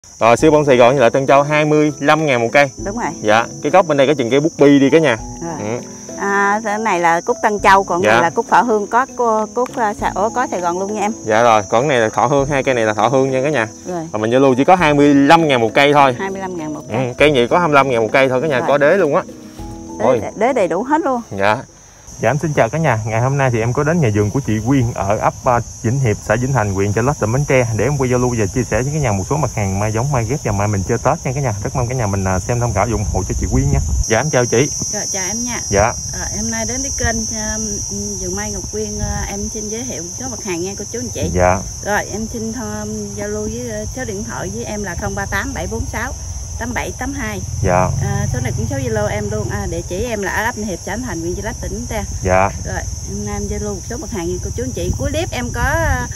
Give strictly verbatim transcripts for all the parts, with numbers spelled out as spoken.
Rồi siêu bông Sài Gòn với lại Tân Châu hai mươi lăm ngàn một cây. Đúng rồi. Dạ, cái gốc bên đây có chừng cây bút bi đi cả nhà. Rồi. Ừ. À, cái này là cúc Tân Châu, còn dạ. này là cúc Thọ Hương, có cúc Ủa, có Sài Gòn luôn nha em. Dạ rồi, còn cái này là Thọ Hương, hai cây này là Thọ Hương nha cả nhà. Rồi. Và mình Zalo chỉ có hai mươi lăm ngàn một cây thôi. hai mươi lăm ngàn một cây. Ừ, cây gì có hai mươi lăm ngàn một cây thôi cả nhà, rồi. Có đế luôn á. Đế, đế đầy đủ hết luôn. Dạ. Dạ em xin chào cả nhà. Ngày hôm nay thì em có đến nhà vườn của chị Quyên ở ấp Vĩnh Hiệp, xã Vĩnh Thành, huyện Chợ Lách, tỉnh Bến Tre để em quay giao lưu và chia sẻ với cả nhà một số mặt hàng mai giống, mai ghép và mai mình chơi Tết nha cả nhà. Rất mong cả nhà mình xem tham khảo ủng hộ cho chị Quyên nha. Dạ em chào chị. Rồi, chào em nha. Dạ. Rồi, hôm nay đến với kênh uh, vườn mai Ngọc Quyên, uh, em xin giới thiệu một số mặt hàng nha cô chú anh chị. Dạ. Rồi em xin uh, giao lưu với uh, số điện thoại với em là không ba tám bảy bốn sáu tám bảy tám hai. Dạ. À, số này cũng số Zalo em luôn. À, địa chỉ em là ở ấp Vĩnh Hiệp, xã Vĩnh Thành, huyện Chợ Lách, tỉnh Bến Tre. Dạ. Rồi hôm nay em giao lưu một số mặt hàng nha cô chú anh chị. Cuối clip em có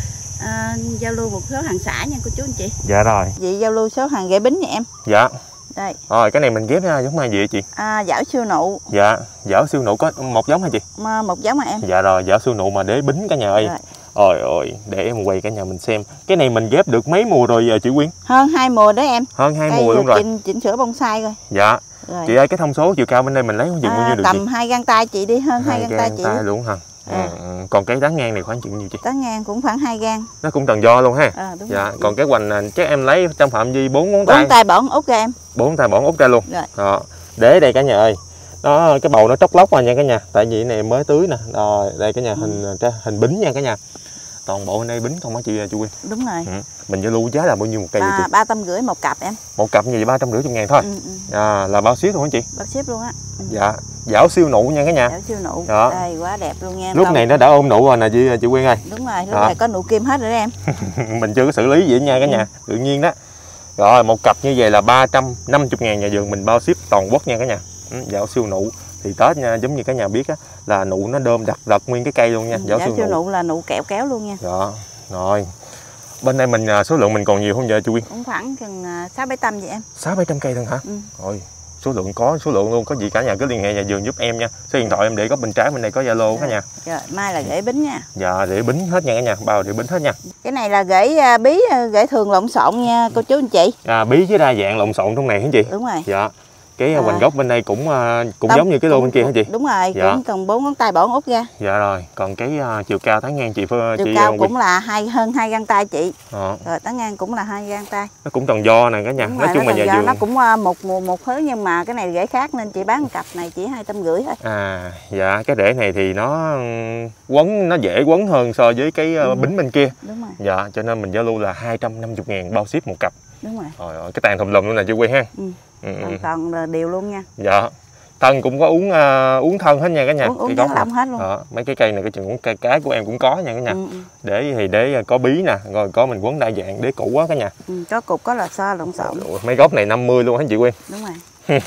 uh, giao lưu một số hàng xả nha cô chú anh chị. Dạ rồi. Chị giao lưu số hàng ghẻ bính nha em. Dạ. Đây. Rồi cái này mình ghép nha, giống mai gì chị? À, giảo siêu nụ. Dạ, giảo siêu nụ có một giống hả chị? Mà một giống mà em. Dạ rồi, giảo siêu nụ mà đế bính cả nhà ơi. Rồi. Ôi ôi, để em quay cả nhà mình xem. Cái này mình ghép được mấy mùa rồi chị Quyên? Hơn hai mùa đấy em. Hơn hai mùa luôn rồi. Chỉnh, chỉnh sửa bonsai rồi. Dạ. Rồi. Chị ơi, cái thông số chiều cao bên đây mình lấy khoảng chừng à, bao nhiêu được tầm chị? Tầm hai gang tay chị đi, hơn hai gang tay chị. tay luôn hả? À. Ừ. Còn cái tán ngang này khoảng chừng nhiêu chị? Tán ngang cũng khoảng hai gang. Nó cũng tròn do luôn ha. À, đúng dạ, rồi. Còn cái hoành chắc em lấy trong phạm vi bốn ngón tay. bốn tay bỏng út ra em. bốn tay bỏng út ra luôn. Rồi. Đó. Để đây cả nhà ơi. Nó cái bầu nó tróc lóc rồi nha cả nhà. Tại vì này mới tưới nè. Rồi, đây cả nhà ừ. hình hình bính nha cả nhà. Toàn bộ bên đây bính không hả chị chị Quyên? Đúng rồi. Ừ. Mình giao lưu giá là bao nhiêu một cây vậy chị? ba trăm rưỡi một cặp em. Một cặp như vậy ba trăm rưỡi ngàn thôi. Ừ, ừ. À, là bao ship luôn hả chị? Bao ship luôn á. Ừ. Dạ. Giảo siêu nụ nha cả nhà. Giảo siêu nụ. Đó. Đây quá đẹp luôn nha. Lúc này nó đã ôm nụ rồi nè chị chị Quyên ơi. Đúng rồi, lúc đó. này có nụ kim hết rồi đó em. Mình chưa có xử lý gì nha cả nhà. Ừ. Tự nhiên đó. Rồi một cặp như vậy là ba trăm năm mươi ngàn, nhà vườn mình bao ship toàn quốc nha cả nhà. Ừ, giảo siêu nụ thì Tết nha, giống như cả nhà biết á, là nụ nó đơm đặt đặt nguyên cái cây luôn nha. Giảo, giảo siêu, siêu nụ. nụ là nụ kẹo kéo luôn nha. Đó. Rồi. Bên đây mình số lượng mình còn nhiều không vậy chị Quyên? Cũng khoảng chừng sáu bảy trăm vậy em. sáu bảy trăm cây thôi hả? Ừ. Rồi, số lượng có số lượng luôn, có gì cả nhà cứ liên hệ nhà vườn giúp em nha. Số điện thoại em để có bên trái bên đây có Zalo cả nhà. Rồi, mai là rễ bính nha. Dạ, rễ bính hết nha cả nhà, bao rễ bính hết nha. Cái này là rễ bí, rễ thường lộn xộn nha cô chú anh chị. À, bí với đa dạng lộn xộn trong này hả chị? Đúng rồi. Dạ. Cái à, hoành gốc bên đây cũng cũng Tông, giống như cái lô bên kia hả chị? Đúng rồi, dạ. Cũng còn bốn ngón tay bỏng út ra. Dạ rồi, còn cái uh, chiều cao tán ngang chị Phương chiều chị cao uh, cũng là hai hơn hai gang tay chị. à. Rồi tán ngang cũng là hai gang tay. Nó cũng tròn do nè cả nhà. Đúng nói rồi, chung nó là nhà vườn nó cũng uh, một một một thứ, nhưng mà cái này rễ khác nên chị bán cặp này chỉ hai trăm rưỡi thôi. À dạ, cái rễ này thì nó quấn nó dễ quấn hơn so với cái uh, bính bên kia. Đúng rồi. Dạ, cho nên mình giao lưu là hai trăm năm mươi ngàn bao ship một cặp. Đúng rồi. Rồi, cái tàn thùm lùm luôn nè chị Quyên ha. Ừ. Ừ. Toàn, toàn đều luôn nha. Dạ. Thân cũng có uống uh, uống thân hết nha cả nhà. Uống, uống trắng lông hết luôn. Đó, mấy cái cây này cái chừng cây cái của em cũng có nha cả nhà. Ừ, ừ. Để thì để có bí nè, rồi có mình quấn đa dạng để cũ quá cả nhà. Ừ, có cục có lò xo lộn xộn. Mấy gốc này năm mươi luôn hả chị Quyên? Đúng rồi.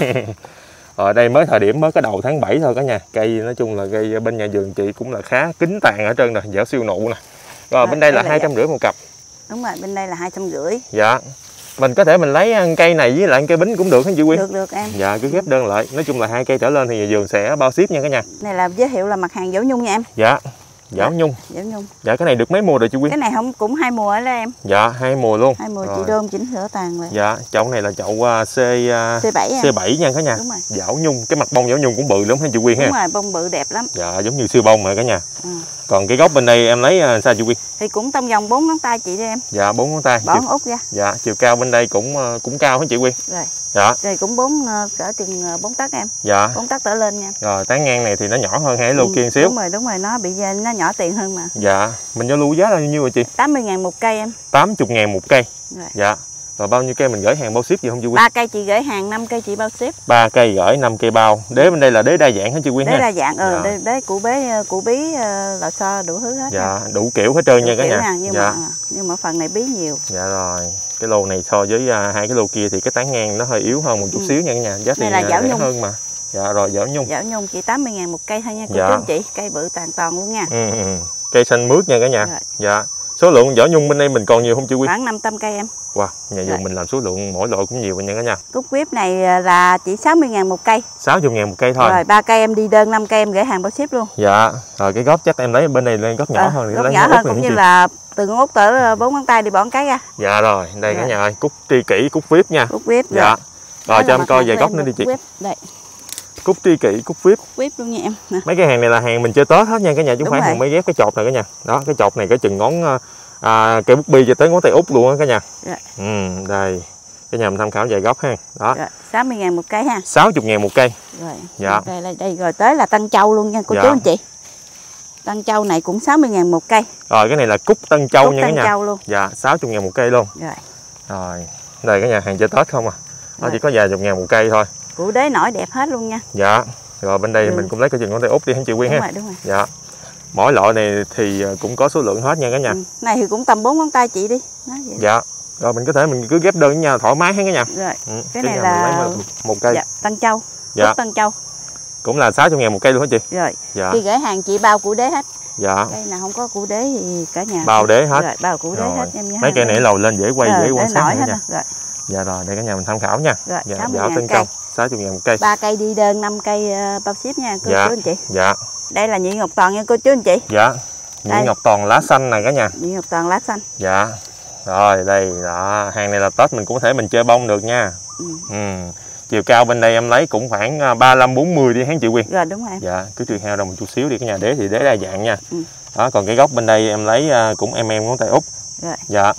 Ở đây mới thời điểm mới có đầu tháng bảy thôi cả nhà. Cây nói chung là cây bên nhà vườn chị cũng là khá kín tàn ở trên rồi, giảo siêu nụ nè. Rồi à, bên đây là hai trăm rưỡi một cặp. Đúng rồi, bên đây là hai trăm rưỡi. Dạ. Mình có thể mình lấy cây này với lại cây bính cũng được hả chị Quyên? Được được em. Dạ, cứ ghép đơn lại. Nói chung là hai cây trở lên thì nhà vườn sẽ bao ship nha cả nhà. Này là giới thiệu là mặt hàng giảo nhung nha em. Dạ. Giảo nhung. Giảo nhung. Dạ, cái này được mấy mùa rồi chị Quyên? Cái này không cũng hai mùa đó em. Dạ, hai mùa luôn. Hai mùa chị đơm chỉnh sửa tàn rồi. Dạ, chậu này là chậu uh, C uh, C bảy em. C bảy nha cả nhà. Đúng rồi. Giảo nhung, cái mặt bông giảo nhung cũng bự lắm hả chị Quyên ha? Đúng rồi, bông bự đẹp lắm. Dạ, giống như siêu bông rồi cả nhà. Ừ. Còn cái gốc bên đây em lấy uh, sao chị Quyên? Thì cũng trong vòng bốn ngón tay chị đi em. Dạ, bốn ngón tay. Bỏng chiều... út ra. Dạ, chiều cao bên đây cũng uh, cũng cao hả chị Quyên? Rồi. Dạ. Rồi cũng bốn cỡ chừng bốn tấc em. Dạ. bốn tấc trở lên nha. Rồi tán ngang này thì nó nhỏ hơn hai lô ừ, kia xíu. Đúng rồi, đúng rồi, nó bị nó nhỏ tiền hơn mà. Dạ. Mình giao lưu giá là bao nhiêu rồi chị? tám mươi ngàn một cây em. tám mươi ngàn một cây. Rồi. Dạ. Rồi bao nhiêu cây mình gửi hàng bao ship gì không chị Quyên? ba cây chị gửi hàng, năm cây chị bao ship. ba cây gửi năm cây bao. Đế bên đây là đế đa dạng hả chị Quyên ha? Đế đa dạng, ừ, dạ. đế, đế củ bế, củ bí, lò xo đủ thứ hết. Dạ, nha. đủ kiểu hết trơn nha cả nhà. Nha, nhưng dạ. mà nhưng mà phần này bí nhiều. Dạ rồi. Cái lô này so với uh, hai cái lô kia thì cái tán ngang nó hơi yếu hơn một chút ừ. xíu nha cả nhà. Giá tiền này là giảo nhung hơn mà. Dạ rồi, giảo nhung. Giảo nhung chỉ tám mươi ngàn một cây thôi nha cô dạ. chú anh chị, cây bự tàn toàn luôn nha. Ừ, ừ. Cây xanh mướt nha cả nhà. Rồi. Dạ. Số lượng giảo nhung bên đây mình còn nhiều không chị Quyên? Khoảng năm trăm cây em. Wow, nhà vườn mình làm số lượng mỗi loại cũng nhiều nha cả nhà. Cúc quýt này là chỉ sáu mươi ngàn một cây. sáu mươi ngàn một cây thôi. Rồi ba cây em đi đơn, năm cây em gửi hàng bao ship luôn. Dạ. Rồi cái gốc chắc em lấy bên này lên gốc nhỏ à, hơn. Gốc nhỏ hơn cũng như chị. Là từ ngón út tới bốn ngón tay đi bỏ cái ra. Dạ rồi, đây cả nhà ơi, cúc tri kỷ, cúc vip nha. Cúc vip. Dạ. Rồi, rồi cho em coi vài gốc nữa đi chị. Đây. Cúc tri kỷ, cúc vip. Vip luôn nha em. Nè. Mấy cái hàng này là hàng mình chơi Tết hết nha cả nhà, chứ không phải hàng mới ghép cái chột này cả nhà. Đó, cái chột này cái chừng ngón à, cây bút bi cho tới ngón tay út luôn á cả nhà. Dạ. Ừ, đây. Cả nhà mình tham khảo vài gốc ha. Đó. Dạ, sáu mươi ngàn một cây ha. sáu mươi ngàn một cây. Rồi. Dạ. Đây, đây, đây rồi tới là Tân Châu luôn nha cô dạ. chú anh chị. Tân Châu này cũng sáu mươi ngàn một cây. Rồi cái này là cúc Tân Châu cúc nha Tân cả nhà. Châu luôn. Dạ, sáu mươi ngàn một cây luôn. Rồi. Rồi. Đây cả nhà hàng chơi Tết không à. Nó chỉ có vài chục ngàn một cây thôi. Củ đế nổi đẹp hết luôn nha. Dạ. Rồi bên đây ừ. mình cũng lấy cái chừng ngón tay út đi hả chị Quyên ha. Đúng rồi, đúng rồi. Dạ. Mỗi loại này thì cũng có số lượng hết nha cả nhà. Ừ. Này thì cũng tầm bốn ngón tay chị đi. Nói vậy. Dạ. Rồi mình có thể mình cứ ghép đơn với nhau thoải mái hết cả nhà. Rồi. Ừ. Cái này là lấy một cây. Dạ, Tân Châu. Dạ. Cúc Tân Châu. Cũng là sáu mươi ngàn một cây luôn hả chị? Rồi. Dạ. Khi gửi hàng chị bao củ đế hết. Dạ. Đây là không có củ đế thì cả nhà. Bao đế hết. Rồi, bao củ đế rồi. hết em nhé. Mấy cây này lầu lên dễ quay rồi, dễ quan sát hết nha. Rồi. Dạ rồi, đây cả nhà mình tham khảo nha. Rồi, dạ, sáu mươi dạ, ngàn cây. sáu mươi ngàn một cây. ba cây đi đơn, năm cây uh, bao ship nha cô dạ. chú anh chị. Dạ. Đây là nhị ngọc toàn nha cô chú anh chị. Dạ. Nhị ngọc toàn lá xanh này cả nhà. Nhị ngọc toàn lá xanh. Dạ. Rồi đây đó, hàng này là Tết mình cũng có thể mình chơi bông được nha. Ừ. ừ. Chiều cao bên đây em lấy cũng khoảng ba mươi lăm bốn mươi đi hả chị Quyên? Rồi đúng rồi. Dạ, cứ tùy heo đâu một chút xíu đi cả nhà, đế thì đế đa dạng nha. Ừ. Đó, còn cái gốc bên đây em lấy cũng em em ngón tay út. Rồi. Dạ.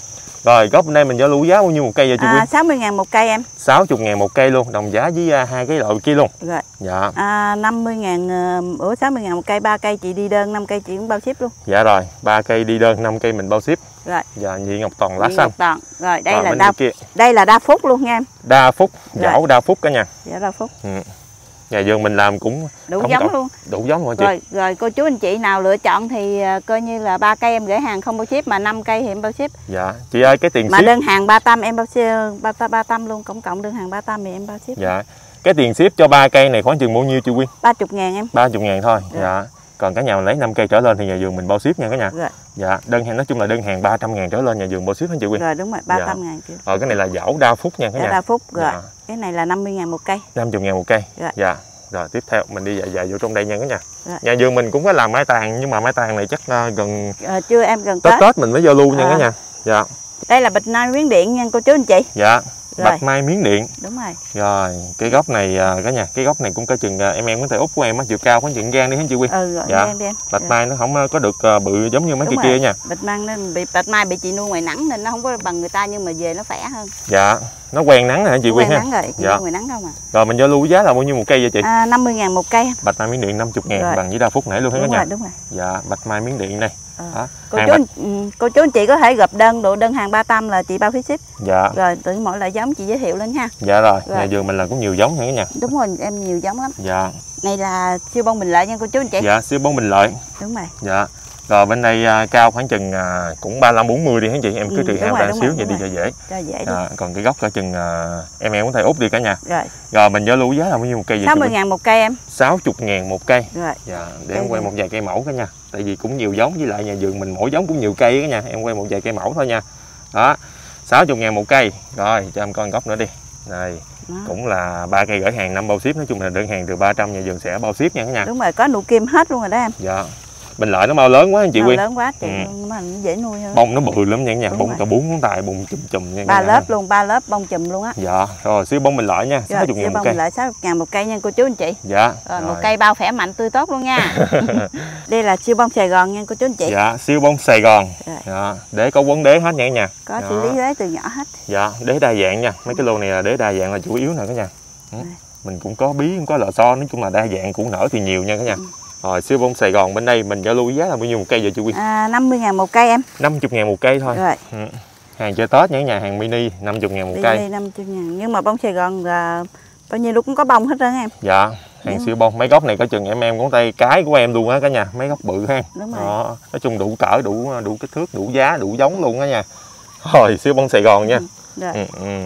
Rồi gốc bên đây mình giao lưu giá bao nhiêu một cây vậy chị Quyên? À, sáu mươi ngàn một cây em. sáu mươi ngàn một cây luôn, đồng giá với hai cái loại kia luôn. Rồi. Dạ. À, năm mươi ngàn, ủa sáu mươi ngàn một cây, ba cây chị đi đơn, năm cây chị cũng bao ship luôn. Dạ rồi, ba cây đi đơn, năm cây mình bao ship. Rồi. Dạ, nhị ngọc toàn lá nhị xanh. Ngọc toàn. Rồi, đây rồi, là đa kia. Đây là đa phúc luôn nha em. Đa phúc, dẫu đa phúc cả nhà. Dạ đa phúc. Ừ. Nhà vườn mình làm cũng đủ giống cộng, luôn. Đủ giống luôn chị. Rồi, rồi cô chú anh chị nào lựa chọn thì uh, coi như là ba cây em gửi hàng không bao ship, mà năm cây thì em bao ship. Dạ. Chị ơi cái tiền mà ship. Mà đơn hàng ba trăm em bao ship, ba ba trăm luôn, tổng cộng đơn hàng ba trăm thì em bao ship. Dạ. Cái tiền ship cho ba cây này khoảng chừng bao nhiêu chị Quyên? ba mươi ngàn em. ba mươi ngàn thôi. Rồi. Dạ. Còn cả nhà mình lấy năm cây trở lên thì nhà vườn mình bao ship nha cả nhà. Rồi. Dạ, đơn hàng nói chung là đơn hàng ba trăm ngàn trở lên nhà vườn bao ship hả chị Quyên? Rồi đúng rồi, ba trăm ngàn. Dạ. Rồi cái này là dẫu đa phúc nha cả nhà. Đa phúc rồi. Dạ. Cái này là năm mươi ngàn một cây. năm mươi ngàn một cây. Rồi. Dạ. Rồi tiếp theo mình đi dạy dạy vô trong đây nha cả nhà. Rồi. Nhà vườn mình cũng có làm mai tàn, nhưng mà mai tàn này chắc uh, gần à, chưa em gần Tết Tết, Tết mình mới giao lưu nha à. cả nhà. Dạ. Đây là bịch mai miếng điện nha cô chú anh chị. Dạ. Rồi. Bạch mai miếng điện. Đúng rồi. Rồi, cái gốc này cả nhà, cái gốc này cũng có chừng em em có thể út của em á, chiều cao khoảng chừng gan đi hả chị Quyên? Ừ rồi, dạ. gan đi em. Bạch rồi. mai nó không có được bự giống như mấy Đúng cây rồi. kia nha. Bạch mai nên bị bạch mai bị chị nuôi ngoài nắng nên nó không có bằng người ta, nhưng mà về nó khỏe hơn. Dạ, nó quen nắng hả chị Quyên ha? Quen nắng rồi, chị dạ. nuôi ngoài nắng không à. Rồi mình giao lưu giá là bao nhiêu một cây vậy chị? À, năm mươi ngàn một cây. Bạch mai miếng điện năm mươi ngàn bằng với đa phúc nãy luôn hết cả nhà. Rồi, đúng rồi. Dạ, bạch mai miếng điện này. À. Đó. Cô chú, bạch... cô chú anh chị có thể gộp đơn độ đơn hàng ba trăm là chị bao phí ship. Dạ. Rồi từ mỗi loại giống chị giới thiệu lên ha. Dạ rồi, rồi. nhà vườn mình là cũng nhiều giống nha cả nhà. Đúng rồi, em nhiều giống lắm. Dạ. Này là siêu bông Bình Lợi nha cô chú anh chị. Dạ, siêu bông Bình Lợi. Đúng rồi. Dạ. Rồi bên đây uh, cao khoảng chừng uh, cũng ba mươi lăm bốn mươi đi hả chị? Em cứ trừ heo ra xíu vậy đi cho dễ. Cho dễ đi. À, còn cái gốc cỡ chừng uh, em em có thể út đi cả nhà. Rồi. Rồi mình giao lưu giá là bao nhiêu một cây vậy? sáu mươi ngàn một cây em. sáu mươi ngàn một cây. Rồi. Dạ, để em quay một vài cây mẫu cả nhà. Tại vì cũng nhiều giống, với lại nhà vườn mình mỗi giống cũng nhiều cây cả nhà. Em quay một vài cây mẫu thôi nha. Đó. sáu mươi ngàn một cây. Rồi, cho em coi gốc nữa đi. Này. Đó. Cũng là ba cây gửi hàng năm bao ship, nói chung là đơn hàng từ ba trăm nhà vườn sẽ bao ship nha cả nhà. Đúng rồi, có nụ kim hết luôn rồi đó em. Dạ. Bình Lợi nó mau lớn quá anh chị Quyên. Lớn quá chị, ừ. mà nó dễ nuôi hơn. Bông nó bự lắm nha cả nhà, Đúng bông rồi. cả bốn ngón tay, bông chùm chùm nha. Ba lớp luôn, ba lớp bông chùm luôn á. Dạ, rồi siêu bông Bình Lợi nha, sáu mươi ngàn một cây. Bông Lợi sáu mươi ngàn một cây nha cô chú anh chị. Dạ. Rồi, rồi. Một cây bao khỏe mạnh tươi tốt luôn nha. Đây là siêu bông Sài Gòn nha cô chú anh chị. Dạ, siêu bông Sài Gòn. Rồi. Dạ, để có quấn đế hết nha cả nhà. Có xử lý đế từ nhỏ hết. Dạ, đế đa dạng nha. Mấy cái lô này là đế đa dạng là chủ yếu nè cả nhà. Ừ. Mình cũng có bí, cũng có lò xo, nói chung là đa dạng, củ nở thì nhiều nha cả nhà. Ừ. Rồi siêu bông Sài Gòn bên đây mình giao lưu giá là bao nhiêu một cây vậy chị Quyên? À, năm mươi ngàn một cây em. năm mươi ngàn một cây thôi. Rồi. Ừ. Hàng chơi Tết nha nhà, hàng mini năm mươi ngàn một cây. Mini năm mươi ngàn, nhưng mà bông Sài Gòn là bao nhiêu lúc cũng có bông hết trơn em. Dạ, hàng Đúng. siêu bông. Mấy gốc này có chừng em em ngón tay cái của em luôn á cả nhà, mấy gốc bự ha. Đúng rồi. Đó, nói chung đủ cỡ, đủ đủ kích thước, đủ giá, đủ giống luôn á nha. Rồi siêu bông Sài Gòn nha. Ừ. Rồi. Ừ, ừ.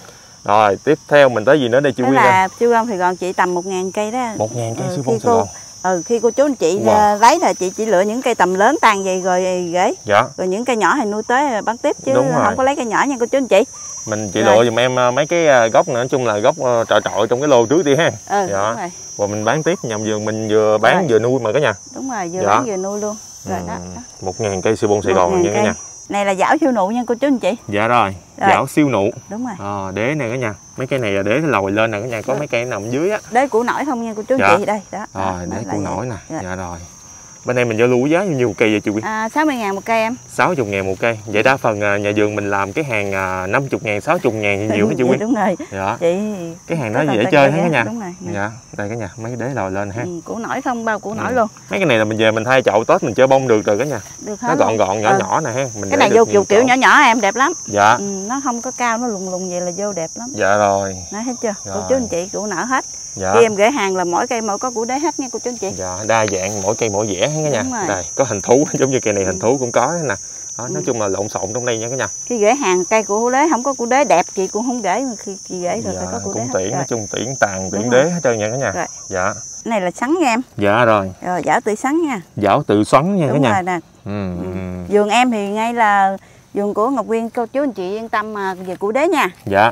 Rồi tiếp theo mình tới gì nữa đây chị Quyên? Là siêu bông Sài Gòn chị tầm một ngàn cây đó. một ngàn cây ừ, siêu bông Sài cô, Gòn. Ừ, khi cô chú anh chị wow. lấy là chị chỉ lựa những cây tầm lớn tàn vậy rồi gửi. Dạ. Rồi những cây nhỏ thì nuôi tới bán tiếp chứ Đúng không rồi. có lấy cây nhỏ nha cô chú anh chị. Mình chị rồi. lựa giùm em mấy cái gốc nữa, nói chung là gốc trọi trọi trong cái lô trước đi ha. Ừ, dạ. đúng rồi. Rồi mình bán tiếp, nhầm vườn mình vừa bán rồi. vừa nuôi mà cả nhà. Đúng rồi, vừa dạ. bán vừa nuôi luôn. Rồi đó, đó. một ngàn cây siêu bông Sài Gòn nha cả nhà. Này là giảo siêu nụ nha cô chú anh chị. Dạ rồi, rồi. Giảo siêu nụ. Đúng rồi. À, đế này cả nhà. Mấy cây này là đế lồi lên nè cả nhà, có rồi. Mấy cây nằm dưới á. Đế củ nổi không nha cô chú anh dạ. chị đây, đó. Rồi, đế củ nổi nè. Dạ. dạ rồi. Bên đây mình giao lưu giá nhiều cây vậy chị Quyên? À, sáu mươi ngàn một cây em. sáu mươi ngàn một cây. Vậy đa phần nhà vườn mình làm cái hàng năm mươi ngàn, sáu mươi ngàn nhiều hả chị Quyên? Đúng rồi. Dạ. Chị cái hàng đó dễ chơi hết cả nhà. Đúng rồi. Dạ. Đây cả nhà, mấy cái đế lồi lên ha. Ừ, củ nổi không, bao củ nổi ừ. luôn. Mấy cái này là mình về mình thay chậu Tết mình chơi bông được rồi cả nhà. Được hết. Nó gọn gọn nhỏ ừ. nhỏ nè ha. Mình cái này vô kiểu kiểu nhỏ nhỏ em đẹp lắm. Dạ. Ừ, nó không có cao, nó lùng lùng vậy là vô đẹp lắm. Dạ rồi. Nói hết chưa? Rồi. Cô chú anh chị củ nở hết. Dạ. Khi em gửi hàng là mỗi cây mỗi có củ đế hết nha cô chú anh chị. Dạ, đa dạng, mỗi cây mỗi vẻ hết cả nhà. Đây, có hình thú giống như cây này hình thú cũng có nè. Đó, nói ừ. chung là lộn xộn trong đây nha cả nhà. Khi gửi hàng cây của đế không có củ đế đẹp chị cũng không gửi, mà khi chị gửi rồi dạ, phải có củ đế. Cũng tiễn, nói chung tiễn tàn, tiễn đế hết trơn nha cả nhà. Rồi. Dạ. Cái này là sắn nha em. Dạ rồi. Rồi giảo tự sắn nha. Giảo tự xoắn nha cả nhà. Rồi nè. Ừ. ừ. Vườn em thì ngay là vườn của Ngọc Quyên, cô chú anh chị yên tâm mà về củ đế nha. Dạ.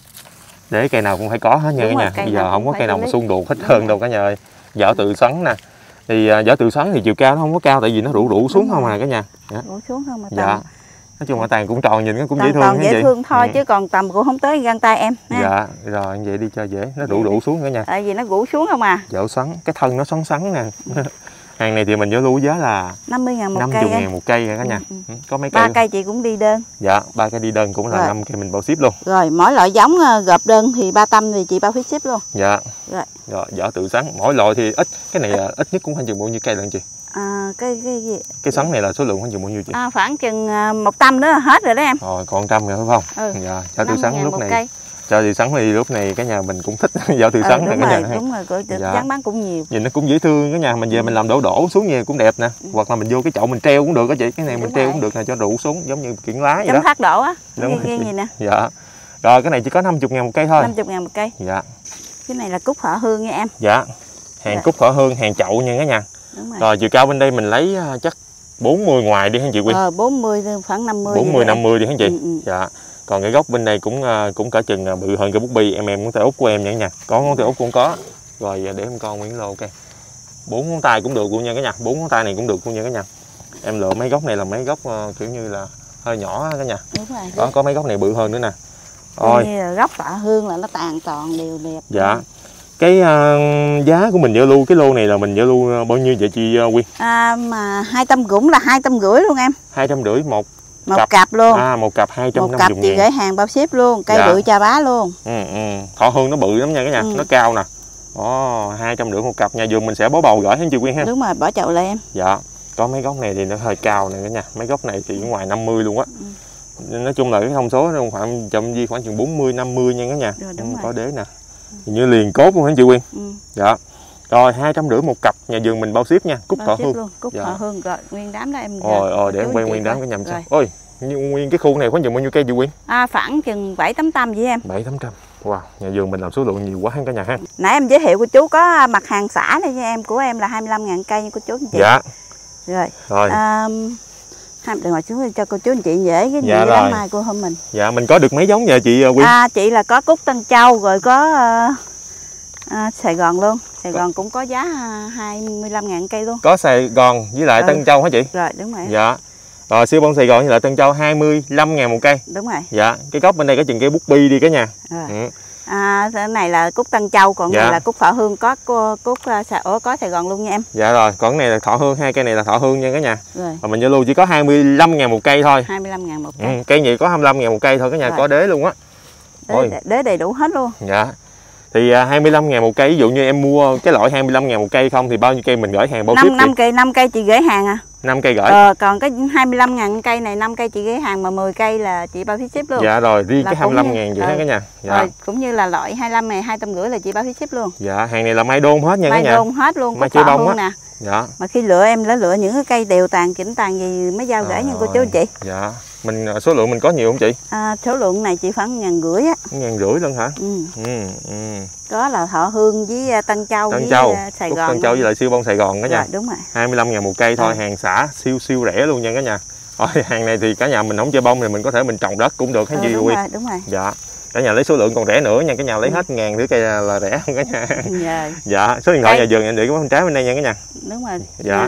Để cây nào cũng phải có hết nha cả nhà. Bây giờ không có cây nào mà xung đột hết hơn đâu cả nhà ơi. Giảo tự xoắn nè. Thì giảo tự xoắn thì chiều cao nó không có cao tại vì nó rủ rủ xuống không à cả nhà. Dạ. Rủ xuống không mà tầm. Dạ. Nói chung là tàn cũng tròn, nhìn nó cũng dễ thương. Còn dễ thương thôi ừ. chứ còn tầm cũng không tới găng tay em. Ha. Dạ, rồi vậy đi cho dễ, nó rủ rủ xuống cả nhà. Tại vì nó rủ xuống không à. Giảo xoắn, cái thân nó xoắn xoắn nè. Hàng này thì mình giao lưu giá là năm mươi ngàn một cây. năm mươi ngàn một cây cả nhà. Ừ. Ừ. Có mấy cây. ba cây chị cũng đi đơn. Dạ, ba cây đi đơn cũng là rồi. năm cây mình bao ship luôn. Rồi, mỗi loại giống gộp đơn thì ba trăm thì chị bao phí ship luôn. Dạ. Rồi. Rồi, giỏ tự sắn, mỗi loại thì ít, cái này ít, ít nhất cũng khoảng chừng bao nhiêu cây lần chị? À, cái cái gì? Cái sắn này là số lượng khoảng chừng bao nhiêu chị? À, khoảng chừng một trăm nữa hết rồi đó em. Rồi, còn trăm nữa phải không? Ừ. Dạ, giỏ tự sắn lúc này. Cây. Cho thì sắn thì lúc này cả nhà mình cũng thích giỏ tự sắn ừ, cả nhà. Đúng rồi, đúng rồi, dạ. Dán bán cũng nhiều. Nhìn nó cũng dễ thương cả nhà, mình về ừ. mình làm đổ đổ xuống như cũng đẹp nè, ừ. hoặc là mình vô cái chậu mình treo cũng được đó chị, cái này đúng mình treo rồi. Cũng được nè cho rủ xuống giống như kiển lá vậy đó. Chấm phát đổ á. Đúng rồi. Gì nè. Dạ. Rồi cái này chỉ có năm mươi ngàn một cây thôi. năm mươi ngàn một cây. Dạ. Cái này là cúc thọ hương nha em. Dạ. Hàng dạ. Cúc thọ hương, hàng chậu nha cả nhà. Đúng rồi. Rồi chiều cao bên đây mình lấy chắc bốn mươi ngoài đi hả chị Quyên? Ờ bốn mươi khoảng năm mươi. bốn mươi năm mươi đi hả chị? Ừ, ừ. Dạ. Còn cái gốc bên đây cũng cũng cả chừng bự hơn cái bút bi em em ngón tay út của em nha cả nhà. Có ngón tay út cũng có. Rồi để em con miếng lô ok. Bốn ngón tay cũng được luôn nha cả nhà. Bốn ngón tay này cũng được luôn nha cả nhà. Em lựa mấy gốc này là mấy gốc uh, kiểu như là hơi nhỏ cả nhà. Đúng rồi. Đó, có mấy gốc này bự hơn nữa nè. Rồi. Như là gốc tạ hương là nó tàn tròn đều đẹp. Dạ. Cái uh, giá của mình giao lưu cái lô này là mình giao lưu bao nhiêu vậy chị uh, Quyên? À mà hai trăm cũng là hai trăm rưỡi luôn em. Hai trăm rưỡi một một cặp, cặp luôn. À một cặp hai trăm năm mươi ngàn. Một cặp chị gửi hàng bao ship luôn, cây dạ. Bự cha bá luôn. Ừ ừ. Thọ hương nó bự lắm nha cả nhà, ừ. Nó cao nè. Ồ, hai trăm rưỡi một cặp, nhà vườn mình sẽ bó bầu gửi hết chị Quyên ha. Đúng rồi, bỏ chậu lại em. Dạ. Có mấy gốc này thì nó hơi cao nè cả nhà, mấy gốc này thì ngoài năm mươi luôn á. Ừ. Nói chung là cái thông số nó khoảng chậm di khoảng chừng bốn mươi năm mươi nha cả nhà. Rồi, đúng có rồi. đế nè. Hình như liền cốt luôn hả chị Quyên? Ừ. Dạ. Rồi hai trăm rưỡi một cặp, nhà vườn mình bao ship nha, cúc thọ hương. Luôn. Cúc dạ. Thọ hương rồi, nguyên đám đó em. Rồi rồi để em quay nguyên đám cái nhầm sao. Ôi, nhưng nguyên cái khu này khoảng chừng bao nhiêu cây chị Quyên? À khoảng chừng bảy tám trăm vậy em. bảy tám trăm. Wow, nhà vườn mình làm số lượng nhiều quá cả nhà ha. Nãy em giới thiệu của chú có mặt hàng xả đây nha em, của em là hai mươi lăm ngàn cây của chú anh chị. Dạ. Rồi. Rồi. À, đừng ngồi xuống cho cô chú anh chị dễ cái dạ gì đám mai của hôm mình. Dạ mình có được mấy giống vậy chị Quyên? À chị là có cúc Tân Châu rồi có uh, uh, Sài Gòn luôn. Sài Gòn cũng có giá hai mươi lăm ngàn cây luôn. Có Sài Gòn với lại ừ. Tân Châu hả chị? Rồi đúng rồi. Dạ. Rồi siêu bông Sài Gòn với lại Tân Châu hai mươi lăm ngàn một cây. Đúng rồi. Dạ. Cái gốc bên đây có chừng cây bút bi đi cả nhà. Rồi. Ừ. À, cái này là cúc Tân Châu, còn dạ. Này là cúc Thọ Hương, có cúc Ủa, có Sài Gòn luôn nha em. Dạ rồi, còn cái này là Thọ Hương, hai cây này là Thọ Hương nha cả nhà. Rồi. Và mình giao lưu chỉ có hai mươi lăm ngàn một cây thôi. hai mươi lăm ngàn một cây. Ừ, cây này có hai mươi lăm ngàn một cây thôi cả nhà, rồi. Có đế luôn á. Đế, đế đầy đủ hết luôn. Dạ. Thì hai mươi lăm ngàn một cây, ví dụ như em mua cái loại hai mươi lăm ngàn một cây không thì bao nhiêu cây mình gửi hàng bao ship? năm cây, năm cây chị gửi hàng à? năm cây gửi. Ờ, còn cái hai mươi lăm ngàn cây này năm cây chị gửi hàng, mà mười cây là chị bao phí ship luôn. Dạ rồi, riêng là cái hai mươi lăm ngàn vậy đó cả nhà. Dạ. Rồi, cũng như là loại hai mươi lăm này hai trăm rưỡi là chị bao phí ship luôn. Dạ, hàng này là mai đôn hết nha cả nhà. Mai đôn hết luôn, mai chơi bông á. Nè. Dạ. Mà khi lựa em đã lựa những cái cây đều tàn chỉnh tàn gì mới giao gửi à, nha cô chú anh chị. Dạ. Mình số lượng mình có nhiều không chị? À, số lượng này chỉ khoảng ngàn rưỡi á. Ngàn rưỡi luôn hả? Ừ. Ừ, ừ. Có là Thọ Hương với Tân Châu Tân với Châu. Sài Cúc Gòn. Tân Châu với lại siêu bông Sài Gòn cả nhà. Rồi, đúng rồi. hai mươi lăm ngàn một cây thôi, ừ. Hàng xả siêu siêu rẻ luôn nha cả nhà. Rồi, hàng này thì cả nhà mình không chơi bông thì mình có thể mình trồng đất cũng được hết. Ừ, gì đúng Quyên? Rồi, đúng rồi. Dạ. Cả nhà lấy số lượng còn rẻ nữa nha, cả nhà lấy ừ. hết ngàn thứ cây là, là rẻ không cả nhà. Dạ. Dạ, số điện thoại nhà vườn em để cái bên trái bên đây nha cả nhà. Đúng rồi. Dạ.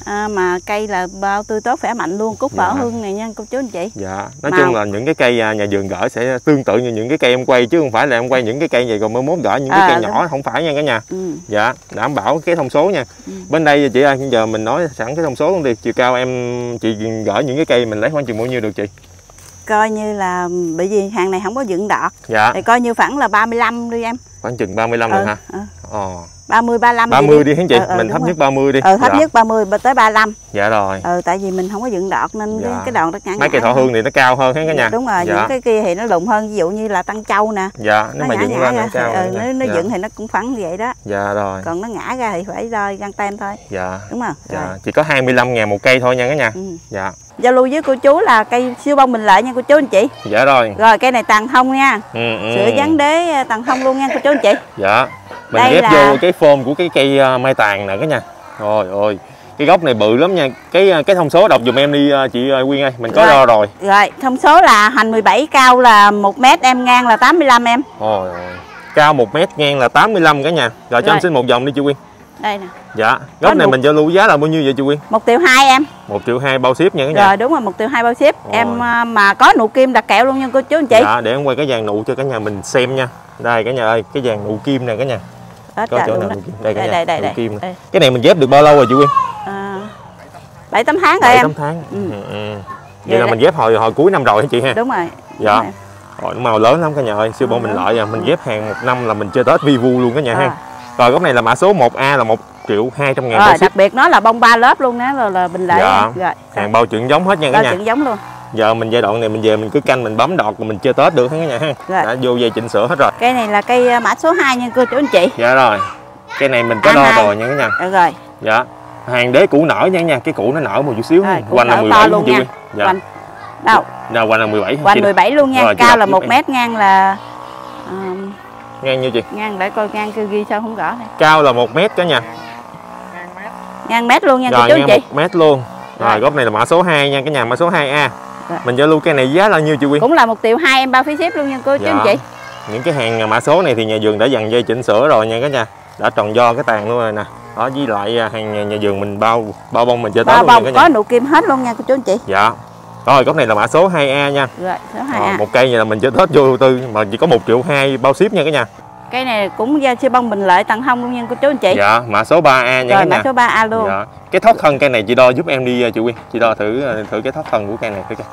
À, mà cây là bao tươi tốt khỏe mạnh luôn, cúc dạ. vỏ hương này nha cô chú anh chị. Dạ, nói Màu. chung là những cái cây nhà vườn gửi sẽ tương tự như những cái cây em quay, chứ không phải là em quay những cái cây vậy còn mới mốt gửi những cái à, cây nhỏ, không phải nha cả nhà. Ừ. Dạ, đảm bảo cái thông số nha. Ừ. Bên đây chị ơi, giờ mình nói sẵn cái thông số luôn đi. Chiều cao em chị gửi những cái cây mình lấy khoảng chừng bao nhiêu được chị? Coi như là bởi vì hàng này không có dựng đọt. Dạ. Thì coi như khoảng là ba mươi lăm đi em. Khoảng chừng ba mươi lăm ừ, được hả? Ừ. Ồ. ba mươi ba mươi lăm ba mươi đi hả chị? Ừ, mình thấp rồi. Nhất ba mươi đi. Ừ, thấp dạ. nhất ba mươi tới ba mươi lăm. Dạ rồi. Ừ, tại vì mình không có dựng đọt nên dạ. cái đòn nó ngắn. Mấy cây thọ hương thì nó cao hơn hết cả nhà. Đúng rồi, dạ. những cái kia thì nó lùn hơn, ví dụ như là tăng châu nè. Dạ, nếu mà dựng lên nó cao. Ừ, nếu nó dạ. dựng thì nó cũng phẳng vậy đó. Dạ rồi. Còn nó ngã ra thì phải đôi găng tem thôi. Dạ. Đúng không? Dạ, rồi. Chỉ có hai mươi lăm ngàn một cây thôi nha cả nhà. Ừ. Dạ. Giao lưu với cô chú là cây siêu bông Bình Lợi nha cô chú anh chị. Dạ rồi. Rồi cây này tàn thông nha. Ừ, ừ. Sữa dán đế tàn thông luôn nha cô chú anh chị. Dạ. Mình đây ghép là... vô cái phôm của cái cây mai tàn nè cả nhà. Rồi ôi, cái gốc này bự lắm nha. Cái cái thông số đọc dùm em đi chị Quyên ơi, mình có đo rồi. Rồi, thông số là hành mười bảy, cao là một mét, em ngang là tám mươi lăm em. Ôi ôi. Cao một mét, ngang là tám mươi lăm cả nhà. Rồi cho em xin một vòng đi chị Quyên. Đây nè. Dạ, gốc này một... mình giao lưu giá là bao nhiêu vậy chị Quyên? một triệu hai em. một triệu hai bao ship nha cả nhà. Rồi đúng rồi, một triệu hai bao ship. Ôi. Em mà có nụ kim đặt kẹo luôn nha cô chú anh chị. Dạ, để em quay cái dàn nụ cho cả nhà mình xem nha. Đây cả nhà ơi, cái dàn nụ kim nè cả nhà. Đó, có chỗ nào nụ kim. Đây cả đây, nhà, đây, đây, nụ đây. kim. Đây. Cái này mình ghép được bao lâu rồi chị Quyên? À, bảy tám tháng rồi em. bảy tám tháng. Ừ. Ừ. Vậy, vậy là đây. Mình ghép hồi hồi cuối năm rồi hả chị ha? Đúng rồi. Dạ. Đúng rồi. Màu lớn lắm cả nhà ơi, siêu bông Bình Lợi à. Mình ừ. ghép hàng một năm là mình chơi Tết vi vu luôn cả nhà à. ha. Rồi gốc này là mã số một A là một triệu hai trăm ngàn. Rồi, đặc biệt nó là bông ba lớp luôn đó, là, là Bình Lợi. Dạ. Rồi. Hàng bao chuẩn giống hết nha cả nhà. Bao chuẩn giống luôn. Giờ mình giai đoạn này mình về mình cứ canh mình bấm đọt rồi mình chơi Tết được hết cả nhà ha. Rồi. Đã vô dây chỉnh sửa hết rồi. Cây này là cây mã số hai nha cô chú anh chị. Dạ rồi. Cây này mình có đo rồi nha cả nhà. Được rồi. Dạ. Hàng đế củ nở nha nha, cái củ nó nở một chút xíu. Rồi, quanh là mười bảy luôn nha. Dạ. Quanh. Đâu? Dạ, quanh là mười bảy. Quanh mười bảy luôn nha. Rồi, cao là một mét, ngang là um... ngang nhiêu chị? Ngang để coi ngang kêu ghi sao không rõ này. Cao là một mét cả nhà. Ngang mét luôn nha rồi, cô chú anh chị. một mét luôn. Rồi, rồi gốc này là mã số hai nha cả nhà, mã số hai A. Rồi. Mình giao lưu cây này giá là nhiêu chị Quyên? Cũng là một triệu hai em bao phí ship luôn nha cô chú dạ. anh chị. Những cái hàng mã số này thì nhà vườn đã dàn dây chỉnh sửa rồi nha cả nhà. Đã tròn do cái tàn luôn rồi nè. Đó, với lại hàng nhà, nhà vườn mình bao bao bông mình chơi Tết luôn nha cả nhà. Có nụ kim hết luôn nha cô chú anh chị. Dạ. Rồi gốc này là mã số hai A nha. Rồi, số hai A. Rồi, một cây này là mình chơi Tết vô đầu tư mà chỉ có một triệu hai bao ship nha cả nhà. Cây này cũng ra siêu bông Bình Lợi tặng hông luôn nha cô chú anh chị. Dạ, mã số ba A nha rồi, cả nhà. Mã số ba A luôn. Dạ. Cái thoát thân cây này chị đo giúp em đi chị Quyên. Chị đo thử thử cái thoát thân của cây này thử coi.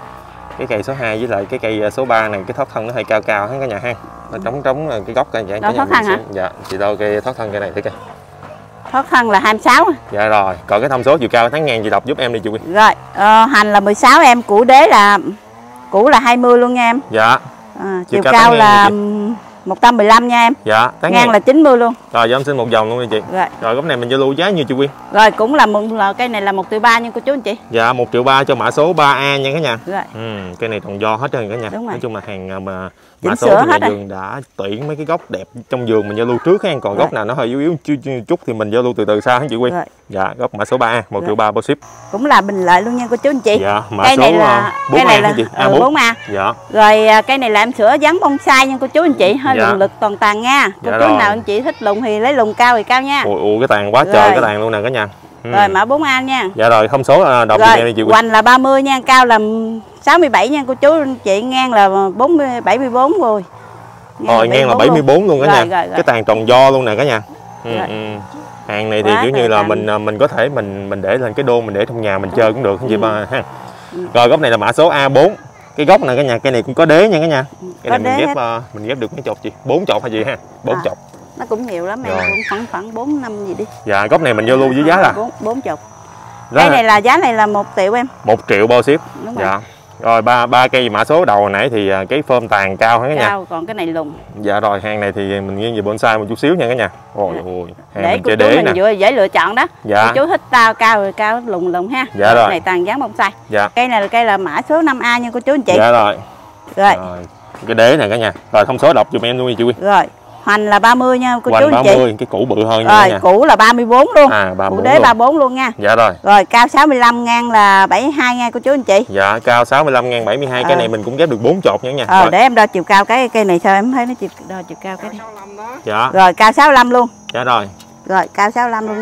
Cái cây số hai với lại cái cây số ba này cái thoát thân nó hơi cao cao hết cả nhà ha. Nó trống trống cái gốc cây vậy. Đo thoát thân hả? Dạ, chị đo cây thoát thân cây này thử coi. Thoát thân là hai mươi sáu. Dạ rồi, còn cái thông số chiều cao tháng ngàn chị đọc giúp em đi chị Quyên. Rồi, ờ, hành là mười sáu em, củ đế là củ là hai mươi luôn nha em. Dạ. À, chiều cao, cao là một trăm mười lăm nha em. Dạ, ngang ngàn là chín mươi luôn. Rồi, cho em xin một vòng luôn đi chị. Rồi. Rồi góc này mình giao lưu giá nhiêu chị Quyên? Rồi cũng là một là cây này là một triệu ba nha cô chú anh chị. Dạ, một triệu ba cho mã số ba A nha cả nhà. Rồi. Ừ, cây này tròn do hết trơn cả nhà. Đúng rồi. Nói chung là hàng mà mã số thì nhà vườn đã tuyển mấy cái gốc đẹp trong vườn mình giao lưu trước ha, còn rồi. Gốc nào nó hơi yếu yếu chút thì mình giao lưu từ từ sau hả chị Quyên? Rồi. Dạ, gốc mã số ba A, một triệu ba bao ship. Cũng là Bình Lợi luôn nha cô chú anh chị. Dạ, mã cây số này là bốn A hả chị? A bốn A. Dạ. Rồi cây này là em sữa dán bonsai nha cô chú anh chị, hơi dạ. lùng lực toàn tàn nha. Cô dạ chú rồi. Nào anh chị thích lùng thì lấy lùng cao thì cao nha. Ủa, ủa cái tàn quá rồi. Trời cái tàn luôn nè cả nhà. Ừ. Rồi mã bốn A nha. Dạ rồi, thông số đọc rồi, em đi chị Quyên. Hoành là ba mươi nha, cao là sáu mươi bảy nha cô chú anh chị, ngang là bốn mươi bảy mươi bốn rồi. Ngang rồi ngang là bảy mươi bốn luôn, luôn cả nhà. Rồi, rồi. Cái tàn tròn do luôn nè cả nhà. Ừ, ừ. Hàng này thì quá kiểu như là mình mình có thể mình mình để lên cái đô mình để trong nhà mình chơi cũng được không chị ừ. ba ha. Ừ. Rồi góc này là mã số A bốn. Cái gốc này cả nhà, cây này cũng có đế nha cả nhà. Cái có này mình ghép uh, mình ghép được mấy chột chị? bốn chột hay gì ha? bốn à, chột. Nó cũng nhiều lắm em, cũng khoảng khoảng bốn năm gì đi. Dạ, gốc này mình giao lưu với giá là bốn chột. Cái này là giá này là một triệu em. một triệu bao ship. Đúng dạ. Rồi. Rồi ba ba cây mã số đầu hồi nãy thì cái phơm tàn cao hết cả nhà. Cao, còn cái này lùng. Dạ rồi, hàng này thì mình nghiêng về bonsai một chút xíu nha cả nhà. Ôi dạ. ôi, hàng để mình chơi đế nè. Mình vừa dễ lựa chọn đó. Dạ. Cô chú thích tao cao rồi cao lùng lùng ha. Dạ rồi. Cái này tàn dán bonsai. Dạ. Cây này là cây là mã số năm A nha cô chú anh chị. Dạ rồi. Rồi. rồi. Cái đế này cả nhà. Rồi thông số đọc giùm em luôn đi chị Quyên. Rồi. Hoành là ba mươi nha cô Hoành chú anh chị. ba mươi, cái củ bự hơn nha. Rồi, nha. củ là ba mươi bốn luôn. À, ba mươi bốn. Củ đế luôn. ba mươi bốn luôn nha. Dạ rồi. Rồi, cao sáu mươi lăm, ngang là bảy mươi hai nha cô chú anh chị. Dạ, cao sáu mươi lăm, ngang bảy mươi hai. Cái ờ. này mình cũng ghép được bốn chột nha nha. Ờ, rồi. Để em đo chiều cao cái cây này sao em thấy nó chiều đo chiều cao cái này. Dạ. Rồi, cao sáu mươi lăm luôn. Dạ rồi. Rồi, cao sáu mươi lăm luôn nha.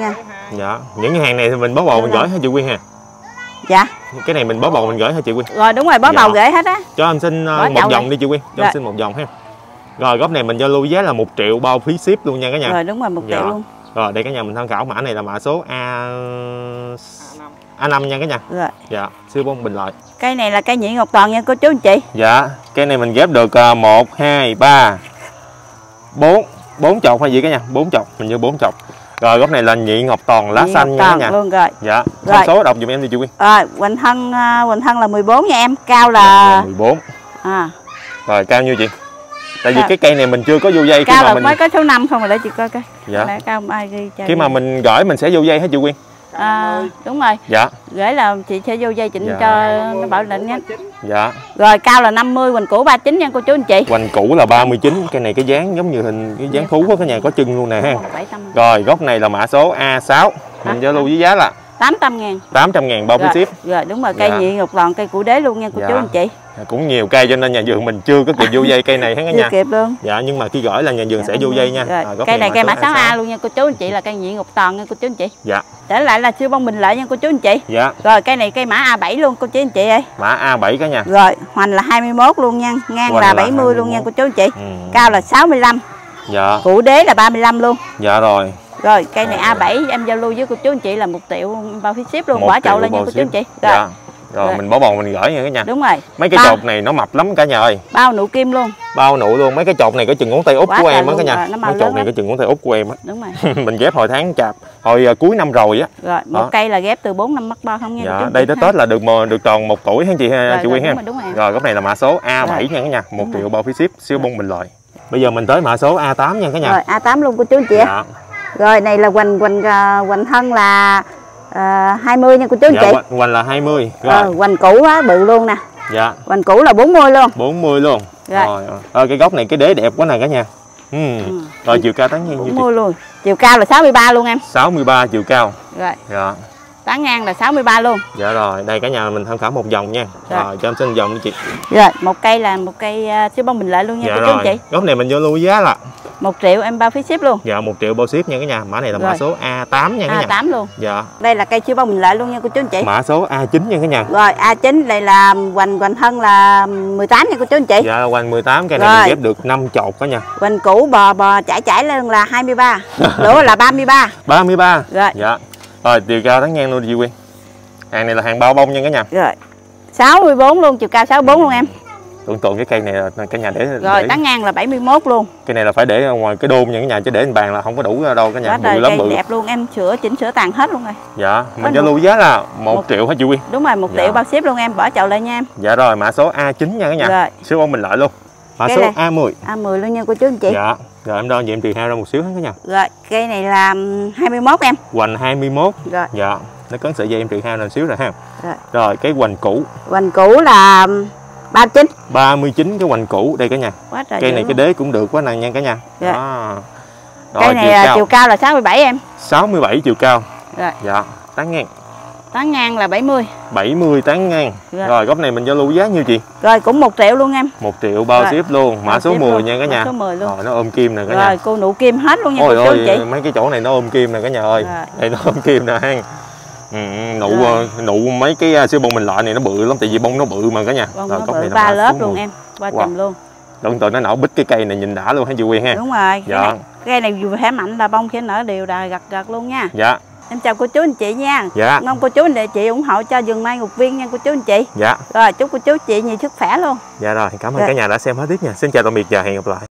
Dạ. Những cái hàng này thì mình bó bầu mình gửi hả chị Quyên ha? Dạ. Cái này mình bó bầu mình gửi hả chị Quyên? Rồi đúng rồi, bó dạ. bầu gửi hết á. Cho em xin uh, một vòng đi chị Quyên. Cho dạ. em xin một vòng ha. Rồi góc này mình giao lưu giá là một triệu bao phí ship luôn nha cả nhà. Rồi đúng rồi, một dạ. triệu luôn. Rồi đây cả nhà mình tham khảo mã này là mã số A A năm nha cả nhà. Rồi. Dạ, siêu bông bình lợi. Cây này là cây nhị ngọc toàn nha cô chú anh chị. Dạ, cây này mình ghép được một, hai, ba, bốn, bốn chậu hay gì cả nhà, bốn chậu, mình như bốn chậu. Rồi góc này là nhị ngọc toàn lá nhị xanh nha cả nhà. Luôn rồi. Dạ. Rồi. Số đọc giùm em đi chị Quyên. Rồi, Quỳnh Thân Quỳnh Thân là mười bốn nha em, cao là mười bốn. À. Rồi cao nhiêu chị? Tại vì à. cái cây này mình chưa có vô dây. Cao khi mà là mình... mới có số năm không rồi để chị coi coi. Dạ. Cao ai ghi khi mà mình gửi mình sẽ vô dây hả chị Quyên? À, đúng rồi. Dạ. Gửi là chị sẽ vô dây chỉnh dạ. cho nó bảo định nha. Dạ. Rồi cao là năm mươi, hoành củ ba mươi chín nha cô chú anh chị. Hoành củ là ba mươi chín, cái này cái dáng giống như hình cái dáng thú của cái nhà có chân luôn nè ha. Rồi góc này là mã số A sáu, mình giao lưu với giá là tám trăm ngàn. tám trăm ngàn bao phí ship. Rồi đúng rồi, cây dạ. nhị ngọc toàn, cây củ đế luôn nha cô dạ. chú anh chị. Cũng nhiều cây cho nên nhà vườn mình chưa có kịp vô dây cây này hết cả nhà. Chưa kịp luôn. Dạ, nhưng mà khi gửi là nhà vườn dạ, sẽ vô dây nha. Rồi. À, cây này cây mã sáu A luôn nha cô chú anh chị, là cây nhị ngọc toàn nha cô chú anh chị. Dạ. Trở lại là siêu bông bình lợi nha cô chú anh chị. Dạ. Rồi cây này cây mã A bảy luôn cô chú anh chị ơi. Mã A bảy cả nhà. Rồi hoành là hai mươi mốt luôn nha, ngang hoành là bảy mươi luôn nha cô chú anh chị. Ừ. Cao là sáu mươi lăm. Dạ. Củ đế là ba mươi lăm luôn. Dạ rồi. Rồi cây này à. A bảy em giao lưu với cô chú anh chị là một triệu bao phí ship luôn, bỏ chậu lên nha cô chú anh chị. Rồi. Dạ. Rồi, rồi mình bỏ bầu mình gửi nha cả nhà. Đúng rồi. Mấy cái bao... chột này nó mập lắm cả nhà ơi. Bao nụ kim luôn. Bao nụ luôn, mấy cái chột này có chừng ngón tay út của em á cả nhà. Mấy chột này có chừng ngón tay út của em á. Đúng rồi. Mình ghép hồi tháng chạp, hồi uh, cuối năm rồi á. Rồi, một đó. Cây là ghép từ bốn năm mắc bao không nha. Dạ, cô đây tới Tết là được được tròn một tuổi hả chị ha, rồi, chị Quyên ha. Đúng rồi, đúng rồi. Rồi, góc này là mã số A bảy rồi. Nha cả nhà, một triệu bao phí ship, siêu bông bình lợi. Bây giờ mình tới mã số A tám nha cả nhà. Rồi, A tám luôn cô chú anh chị. Dạ. Rồi này là hoành hoành hoành thân là uh, hai mươi nha cô chú anh chị. Dạ, hoành là hai mươi. Rồi. Ờ, hoành củ á bự luôn nè. Dạ. Hoành củ là bốn mươi luôn. bốn mươi luôn. Rồi. Rồi, rồi cái góc này cái đế đẹp quá nè cả nhà. Ừ. Ừ. Rồi chiều cao tán ngang bốn mươi luôn. Chiều cao là sáu mươi ba luôn em. sáu mươi ba chiều cao. Rồi. Dạ. Tán ngang là sáu mươi ba luôn. Dạ rồi, đây cả nhà mình tham khảo một vòng nha. Rồi, rồi cho em xin vòng đi chị. Rồi, một cây là một cây uh, siêu bông bình lợi luôn nha dạ cô chú anh chị. Góc này mình vô lưu giá là một triệu em bao phí ship luôn. Dạ, một triệu bao ship nha cả nhà. Mã này là rồi. Mã số A tám nha cả nhà. A tám luôn. Dạ. Đây là cây siêu bông bình lợi luôn nha cô chú anh chị. Mã số A chín nha cả nhà. Rồi, A chín đây là hoành hoành thân là mười tám nha cô chú anh chị. Dạ, hoành mười tám, cây này rồi. Mình ghép được năm chột cả nhà. Hoành củ bò bò chảy chảy lên là hai mươi ba. Lúa là ba mươi ba. ba mươi ba. Rồi. Dạ. Rồi, chiều cao tán ngang luôn chị Quyên. Hàng này là hàng bao bông nha cả nhà. Rồi. sáu mươi bốn luôn, chiều cao sáu mươi bốn luôn em. Tưởng tượng cái cây này là cả nhà để rồi để... tán ngang là bảy mươi mốt luôn. Cái này là phải để ngoài cái đôn nha cả nhà, chứ để trên bàn là không có đủ đâu cả nhà. Bự lắm, bự đẹp luôn em, sửa chỉnh sửa tàn hết luôn rồi. Dạ, mình giao lưu giá là một, một triệu hả chị Quyên? Đúng rồi, một dạ. triệu bao ship luôn em, bỏ chậu lại nha em. Dạ rồi, mã số A chín nha cả nhà. Rồi. Siêu bông mình lợi luôn. Mã cây số này. A mười. A mười luôn nha cô chú anh chị. Dạ. Rồi em đo vậy em trừ hai ra một xíu hết cả nhà. Rồi, cây này là hai mươi mốt em. Hoành hai mươi mốt. Rồi. Dạ. Nó cấn sợi dây em trừ hai ra một xíu rồi ha. Rồi. Rồi, cái hoành củ. Hoành củ là ba mươi chín. ba mươi chín cái hoành củ đây cả nhà. Quá trời. Cây này cái đế cũng được quá nè nha cả nhà. Dạ. Đó. Rồi, cây này chiều cao. chiều cao là sáu mươi bảy em. sáu mươi bảy chiều cao. Rồi. Dạ, tán ngang. Tán ngang là bảy mươi. bảy mươi tán ngang. Rồi, rồi góc này mình giao lưu giá nhiêu chị? Rồi cũng một triệu luôn em. một triệu bao rồi. Ship luôn. Mã số mười luôn. Nha cả nhà. Mã số mười luôn. Rồi nó ôm kim nè cả rồi, nhà. Rồi cô nụ kim hết luôn nha ôi cô chú ơi, chị. Mấy cái chỗ này nó ôm kim nè cả nhà ơi. Rồi. Đây nó ôm kim nè ha. Ừ, nụ rồi. nụ mấy cái siêu bông mình loại này nó bự lắm, tại vì bông nó bự mà cả nhà. Bông rồi, nó bự ba lớp luôn em, ba wow. chùm luôn. Tưởng tượng nó nở bít cái cây này nhìn đã luôn hả chị Quyên ha? Đúng rồi. Dạ. Cái này, cây này vừa khỏe mạnh là bông khi nở đều đà gật gật luôn nha. Dạ. Em chào cô chú anh chị nha. Dạ. Mong cô chú anh chị ủng hộ cho vườn mai Ngọc Viên nha cô chú anh chị. Dạ. Rồi chúc cô chú chị nhiều sức khỏe luôn. Dạ rồi, cảm ơn dạ. cả nhà đã xem hết tiếp nha. Xin chào tạm biệt và hẹn gặp lại.